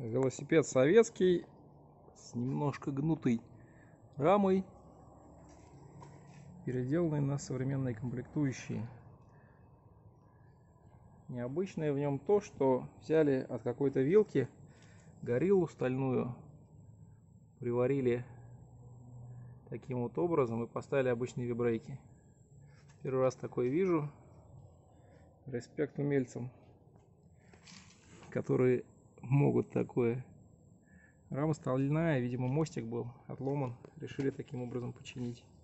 Велосипед советский с немножко гнутой рамой, переделанный на современные комплектующие. Необычное в нем то, что взяли от какой-то вилки гориллу стальную, приварили таким вот образом и поставили обычные вибрейки. Первый раз такое вижу. Респект умельцам, которые могут такое. Рама стальная, видимо, мостик был отломан, решили таким образом починить.